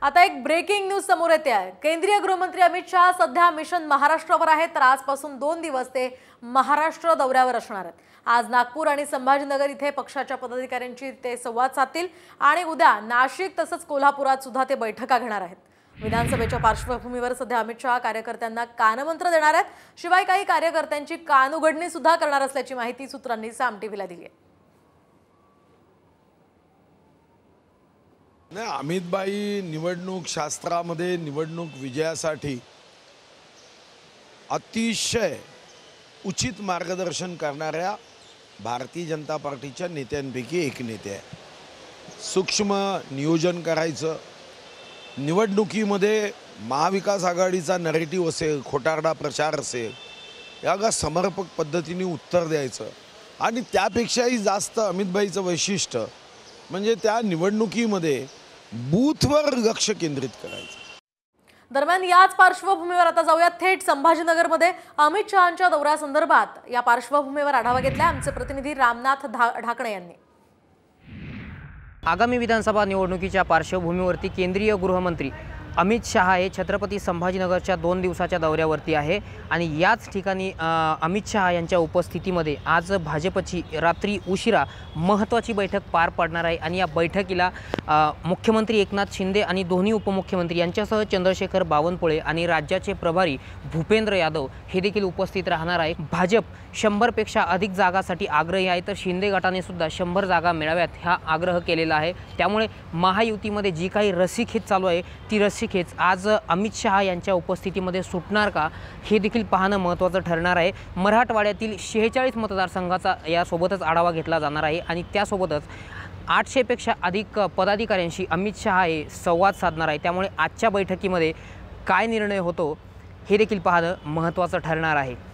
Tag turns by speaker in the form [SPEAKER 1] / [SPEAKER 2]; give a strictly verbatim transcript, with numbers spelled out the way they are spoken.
[SPEAKER 1] आता एक breaking news समोर येते आहे। केंद्रीय गृहमंत्री अमित शाह सध्या मिशन महाराष्ट्रावर आहेत, तर आजपासून दोन दिवस ते महाराष्ट्र दौऱ्यावर असणार आहेत। आज नागपूर आणि संभाजीनगर इथे पक्षाच्या पदाधिकाऱ्यांची ते संवाद साधतील आणि उद्या नाशिक तसंच कोल्हापुरात सुद्धा ते बैठका घेणार आहेत। विधानसभेच्या पार्श्वभूमीवर सध्या अमित शाह कार्यकर्त्यांना कानमंत्र देणार आहेत, शिवाय काही कार्यकर्त्यांची कानउघडणी सुद्धा करणार असल्याची माहिती सूत्रांनी साम टीव्हीला दिली आहे।
[SPEAKER 2] नाही, अमितभाई निवडणूक शास्त्रामध्ये निवडणूक विजयासाठी अतिशय उचित मार्गदर्शन करणाऱ्या भारतीय जनता पार्टीच्या नेत्यांपैकी एक नेते आहे। सूक्ष्म नियोजन करायचं, निवडणुकीमध्ये महाविकास आघाडीचा नरेटिव्ह असेल, खोटारडा प्रचार असेल, याला समर्पक पद्धतीने उत्तर द्यायचं आणि त्यापेक्षाही जास्त अमितभाईचं वैशिष्ट्य म्हणजे त्या निवडणुकीमध्ये बूथवर लक्ष केंद्रित करायचं।
[SPEAKER 1] दरम्यान याच पार्श्वभूमीवर आता जाऊया थेट संभाजीनगरमध्ये अमित शहांच्या दौऱ्यासंदर्भात या पार्श्वभूमीवर आढावा घेतला आमचे प्रतिनिधी रामनाथ ढाकणे यांनी।
[SPEAKER 3] आगामी विधानसभा निवडणुकीच्या पार्श्वभूमीवरती केंद्रीय गृहमंत्री अमित शहा हे छत्रपती संभाजीनगरच्या दोन दिवसाच्या दौऱ्यावरती आहे आणि याच ठिकाणी अमित शहा यांच्या उपस्थितीमध्ये आज भाजपची रात्री उशिरा महत्त्वाची बैठक पार पडणार आहे आणि या बैठकीला मुख्यमंत्री एकनाथ शिंदे आणि दोन्ही उपमुख्यमंत्री यांच्यासह चंद्रशेखर बावनकुळे आणि राज्याचे प्रभारी भूपेंद्र यादव हे देखील उपस्थित राहणार आहे। भाजप शंभरपेक्षा अधिक जागासाठी आग्रही आहे, तर शिंदे गटाने सुद्धा शंभर जागा मिळाव्यात हा आग्रह केलेला आहे। त्यामुळे महायुतीमध्ये जी काही रस्सीखेच चालू आहे ती रस्सीखेच आज अमित शहा यांच्या उपस्थितीमध्ये सुटणार का हे देखील पाहणं महत्त्वाचं ठरणार आहे। मराठवाड्यातील शेहेचाळीस मतदारसंघाचा यासोबतच आढावा घेतला जाणार आहे आणि त्यासोबतच आठशेपेक्षा अधिक पदाधिकाऱ्यांशी अमित शहा हे संवाद साधणार आहे। त्यामुळे आजच्या बैठकीमध्ये काय निर्णय होतो हे देखील पाहणं महत्त्वाचं ठरणार आहे।